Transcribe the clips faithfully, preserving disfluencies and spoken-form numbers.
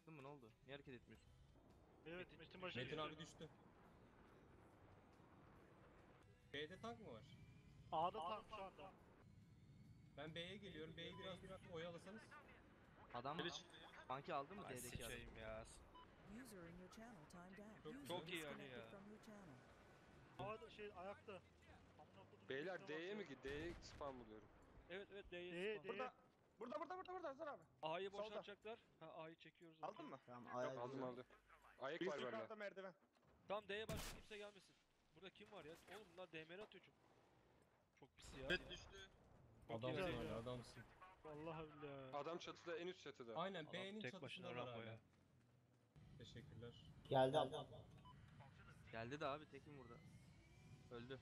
Çıktın mı, ne oldu? Niye hareket etmiyorsun? Evet Metin başı Metin düştü. abi düştü. B'de tank mı var? A'da tank şu anda. Ben B'ye geliyorum. B'yi biraz oyalasanız. Adam banki aldın mı Ay D'deki adam? sıçayım ya. User in your channel timed out. Çok User Çok iyi Ali disconnected ya. from your channel. A'da şey ayakta. Amına kodum, Beyler üstüne D'ye mi basıyor. git? D'ye spam buluyorum. Evet evet D'ye D'ye spawn. D'ye. Burada. Burada burada burada burada Hasan abi. A'yı Solda. boşaltacaklar. Ha A'yı çekiyoruz. Aldın mı? Tamam ayak Aldım aldım. Ayak Bir var yukarıda bende. merdiven. Tamam D'ye başka kimse gelmesin. Burada kim var ya? Oğlum bunlar D M R atıyor çok. Çok pis ya. Adamsın güzel abi ya. adamsın. Vallahi billahi. Adam çatıda, en üst çatıda. Aynen Adam B'nin tek çatısında başına var rampa abi. ya. Teşekkürler. geldi abla. Geldi de abi, tekim burada. Öldü.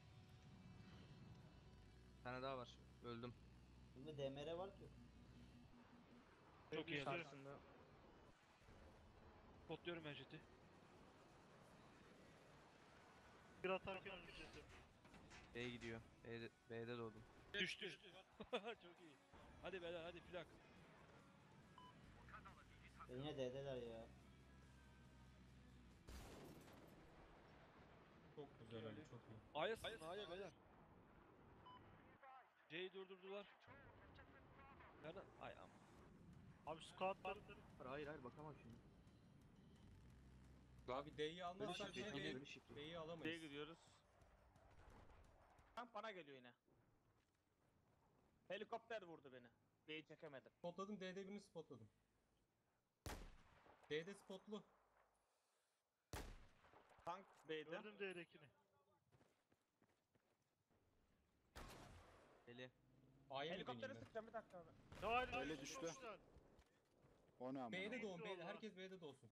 Bir tane daha var. Öldüm. Şimdi D M R var ki. Çok iyi. Karşısında. Potluyorum ben jeti. Bir atarken öleceğiz. B'ye gidiyor. B'de, B'de doğdum. Düştü. Çok iyi. Hadi beyler hadi plak. E yine D'deler ya. Çok güzel Ali çok iyi. A'ya sıkın A'ya beyler. C'yi durdurdular. Nereden? Ay am. Abi squatlar. Hayır hayır, bakamam şimdi. Abi D'yi almazsak Beni yine şifre, B'yi beni şifre. B'yi D'ye alamayız. gidiyoruz. Tam bana geliyor yine. Helikopter vurdu beni. B'yi çekemedim. Spotladım D'de birini spotladım. D'de spotlu. Tank B'de. Gördüm D'dekini. Eli. A'ya mı Helikoptere döneyim sıkacağım bir dakika abi. Ne hali Öyle düştü. ben? B'de Çok doğun güzel B'de. valla. Herkes B'de doğsun.